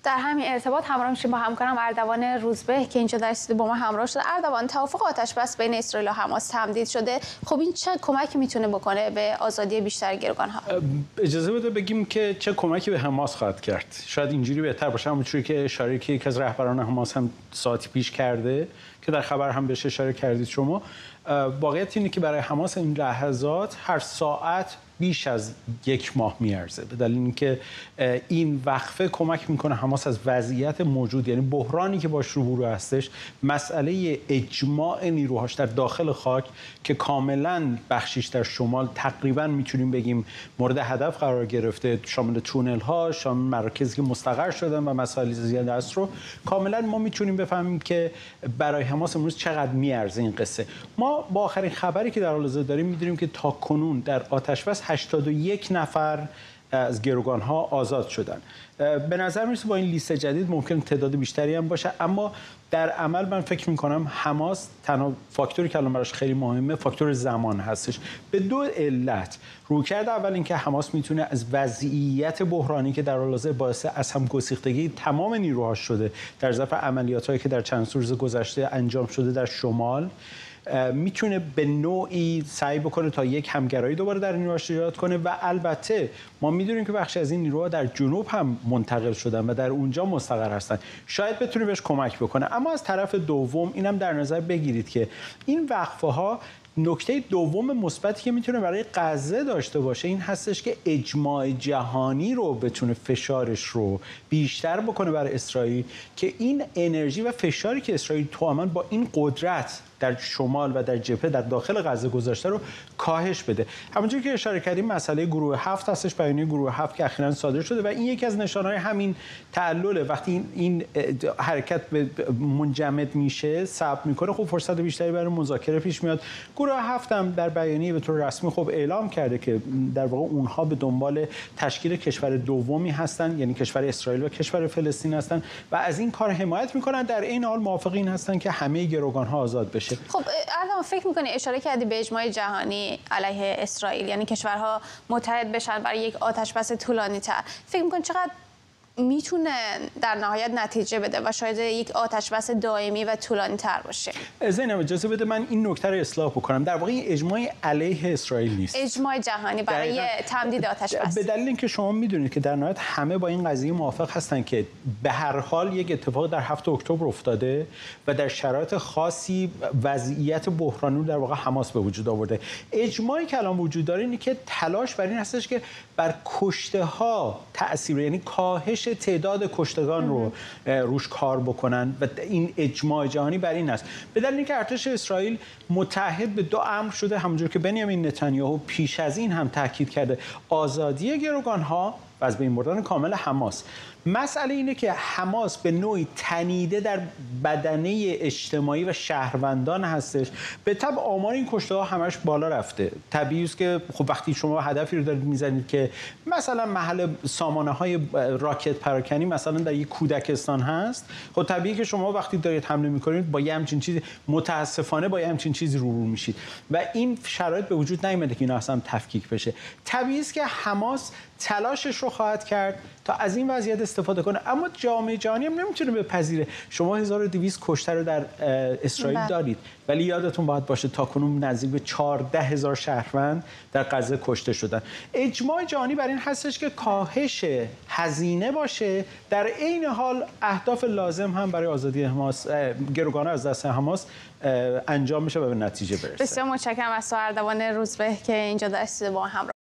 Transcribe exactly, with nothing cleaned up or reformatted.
در همین ارتباط همراه میشیم با همکارم اردوان روزبه که اینجا در استودیو با ما همراه شده. اردوان، توافق آتش بس بین اسرائیل و حماس تمدید شده. خب این چه کمکی میتونه بکنه به آزادی بیشتر گروگان‌ها؟ اجازه بده بگیم که چه کمکی به حماس خواهد کرد. شاید اینجوری بهتر باشه، همونجوری که اشاره که یکی از رهبران حماس هم ساعتی پیش کرده که در خبر هم بهش اشاره کردید شما. واقعیت اینه که برای حماس این لحظات هر ساعت بیش از یک ماه میارزه، به دلیل اینکه این وقفه کمک میکنه حماس از وضعیت موجود، یعنی بحرانی که باش روبرو هستش، مسئله اجماع نیروهاش در داخل خاک که کاملا بخشیش در شمال تقریبا میتونیم بگیم مورد هدف قرار گرفته، شامل تونل ها، شامل مراکزی که مستقر شدن و مسائل زیاده است، رو کاملا ما میتونیم بفهمیم که برای حماس امروز چقدر میارزه این قصه. ما با آخرین خبری که در حال حاضر داریم میدونیم که تا کنون در آتش بس هشتاد و یک نفر از گروگان‌ها آزاد شدن. به نظر میرسه با این لیست جدید ممکن تعداد بیشتری هم باشه، اما در عمل من فکر میکنم حماس تنها فاکتوری که الان براش خیلی مهمه فاکتور زمان هستش، به دو علت. رویکرد اول اینکه حماس میتونه از وضعیت بحرانی که در حال حاضر باعث از هم گسیختگی تمام نیروهاش شده در ظرف عملیاتایی که در چند روز گذشته انجام شده در شمال، میتونه به نوعی سعی بکنه تا یک همگرایی دوباره در نیروهاش ایجاد کنه. و البته ما میدونیم که بخشی از این نیروها در جنوب هم منتقل شدن و در اونجا مستقر هستن، شاید بتونه بهش کمک بکنه. اما از طرف دوم اینم در نظر بگیرید که این وقفه ها نکته دوم مثبتی که میتونه برای غزه داشته باشه این هستش که اجماع جهانی رو بتونه فشارش رو بیشتر بکنه برای اسرائیل، که این انرژی و فشاری که اسرائیل تماما با این قدرت در شمال و در جبهه در داخل غزه گذاشته رو کاهش بده. همونجوری که اشاره کردیم مسئله گروه هفت هستش، بیانیه گروه هفت که اخیراً صادر شده و این یکی از نشانه‌های همین تعلل. وقتی این, این حرکت به منجمد میشه، صبر میکنه، خب فرصت بیشتری برای مذاکره پیش میاد. گروه هفت هم در بیانیه به طور رسمی خب اعلام کرده که در واقع اونها به دنبال تشکیل کشور دومی هستن، یعنی کشور اسرائیل و کشور فلسطین هستن و از این کار حمایت میکنن. در این حال موافق این هستن که همه گروگان‌ها آزاد بشه. خب اردوان، فکر می‌کنی اشاره کردی به اجماع جهانی علیه اسرائیل، یعنی کشورها متحد بشن برای یک آتش‌بس طولانی‌تر، فکر می‌کنی چقدر میتونه در نهایت نتیجه بده و شاید یک آتش‌بس دائمی و طولانی‌تر باشه؟ زینب اجازه بده من این نکته رو اصلاح بکنم. در واقع این اجماع علیه اسرائیل نیست، اجماع جهانی برای تمدید آتش‌بس. به دلیل اینکه شما میدونید که در نهایت همه با این قضیه موافق هستن که به هر حال یک اتفاق در هفتم اکتبر افتاده و در شرایط خاصی وضعیت بحرانی در واقع حماس به وجود آورده. اجماعی که الان وجود داره اینه که تلاش بر این هستش که بر کشته ها تأثیر، یعنی کاهش تعداد کشتگان رو روش کار بکنن و این اجماع جهانی بر این است. به دلیل اینکه ارتش اسرائیل متحد به دو امر شده، همونجور که بنیامین نتانیاهو پیش از این هم تاکید کرده، آزادی گروگان‌ها و از بین بردن کامل حماس. مسئله اینه که حماس به نوعی تنیده در بدنه اجتماعی و شهروندان هستش. به طبع آمار این کشته ها همش بالا رفته. طبیعی است که خب وقتی شما هدفی رو دارید میزنید که مثلا محل سامانه های راکت پراکنی مثلا در یک کودکستان هست، خب طبیعی که شما وقتی دارید حمله میکنید با یه همچین چیزی، متاسفانه با یه همچین چیزی روبرو میشید و این شرایط به وجود نیامده که اینا اصلا تفکیک بشه. طبیعی است که حماس تلاشش رو خواهد کرد تا از این وضعیت استفاده کنه، اما جامعه جهانی هم نمیتونه بپذیره. شما هزار و دویست کشته رو در اسرائیل بله. دارید، ولی یادتون باید باشه تاکنون نزدیک به چهارده هزار شهروند در غزه کشته شدن. اجماع جهانی بر این هستش که کاهش هزینه باشه، در عین حال اهداف لازم هم برای آزادی حماس، گروگان‌ها از دست حماس انجام بشه و به نتیجه برسه. بسیار متشکرم از اردوان روزبه که اینجا در استودیو با هم